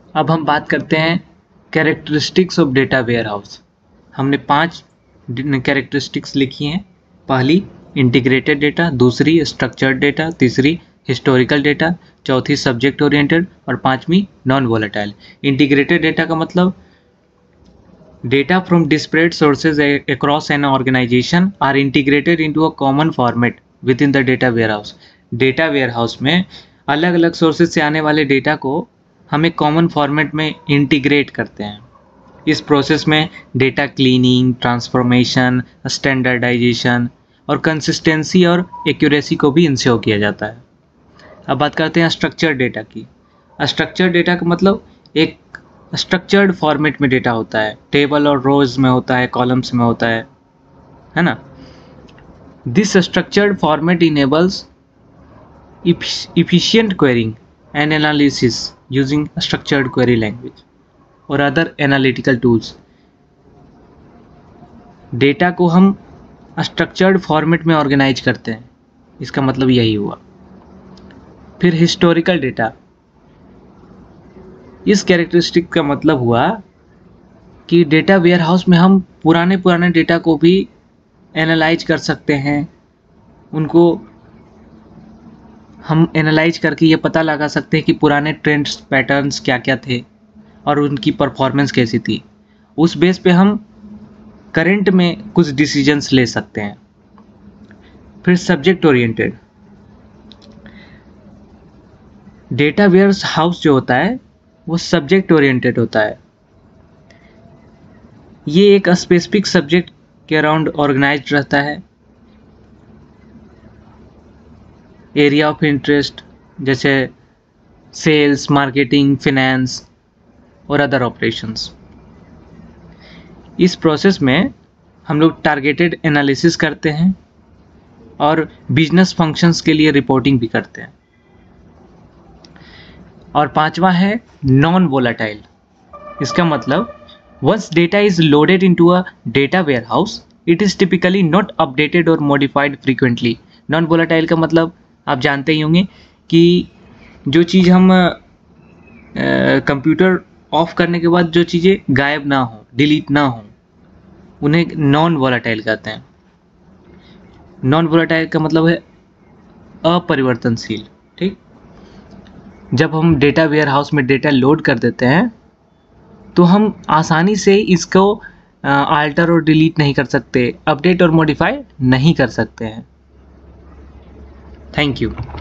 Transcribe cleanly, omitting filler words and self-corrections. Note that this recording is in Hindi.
अब हम बात करते हैं कैरेक्टरिस्टिक्स ऑफ डेटा वेयरहाउस। हमने 5 कैरेक्टरिस्टिक्स लिखी हैं। पहली इंटीग्रेटेड डेटा, दूसरी स्ट्रक्चर्ड डेटा, तीसरी हिस्टोरिकल डेटा, चौथी सब्जेक्ट ओरिएंटेड और पांचवी नॉन वोलेटाइल। इंटीग्रेटेड डेटा का मतलब data from disparate sources across an organisation are integrated into a common format within the data warehouse. Data warehouse में अलग अलग सोर्सेज से आने वाले डेटा को हम एक कॉमन फॉर्मेट में इंटीग्रेट करते हैं। इस प्रोसेस में डेटा क्लीनिंग, ट्रांसफॉर्मेशन, स्टैंडर्डाइजेशन और कंसिस्टेंसी और एक्यूरेसी को भी इंश्योर किया जाता है। अब बात करते हैं स्ट्रक्चर्ड डेटा की। स्ट्रक्चर्ड डेटा का मतलब एक स्ट्रक्चर्ड फॉर्मेट में डेटा होता है, टेबल और रोज में होता है, कॉलम्स में होता है ना। This structured format enables efficient querying and analysis using structured query language और other analytical tools। डेटा को हम स्ट्रक्चर्ड फॉर्मेट में ऑर्गेनाइज करते हैं, इसका मतलब यही हुआ। फिर हिस्टोरिकल डेटा, इस कैरेक्टरिस्टिक का मतलब हुआ कि डेटा वेयरहाउस में हम पुराने डेटा को भी एनालाइज कर सकते हैं। उनको हम एनालाइज करके ये पता लगा सकते हैं कि पुराने ट्रेंड्स, पैटर्न्स क्या क्या थे और उनकी परफॉर्मेंस कैसी थी। उस बेस पे हम करंट में कुछ डिसीजंस ले सकते हैं। फिर subject oriented, data warehouse जो होता है वो सब्जेक्ट ओरिएंटेड होता है। ये एक स्पेसिफिक सब्जेक्ट के अराउंड ऑर्गेनाइज्ड रहता है। एरिया ऑफ इंटरेस्ट जैसे सेल्स, मार्केटिंग, फिनेंस और अदर ऑपरेशंस। इस प्रोसेस में हम लोग टारगेटेड एनालिसिस करते हैं और बिजनेस फंक्शंस के लिए रिपोर्टिंग भी करते हैं। और पांचवा है नॉन वोलेटाइल। इसका मतलब once data is loaded into a data warehouse it is typically not updated और मॉडिफाइड फ्रीक्वेंटली। नॉन वोलेटाइल का मतलब आप जानते ही होंगे कि जो चीज़ हम कंप्यूटर ऑफ करने के बाद जो चीज़ें गायब ना हो, डिलीट ना हो, उन्हें नॉन वोलेटाइल कहते हैं। नॉन वोलेटाइल का मतलब है अपरिवर्तनशील। ठीक, जब हम डेटा वेयरहाउस में डेटा लोड कर देते हैं तो हम आसानी से इसको अल्टर और डिलीट नहीं कर सकते, अपडेट और मॉडिफाई नहीं कर सकते हैं। Thank you.